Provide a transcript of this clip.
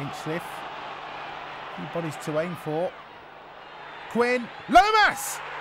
Hinchcliffe. Few bodies to aim for. Quinn. Lomas!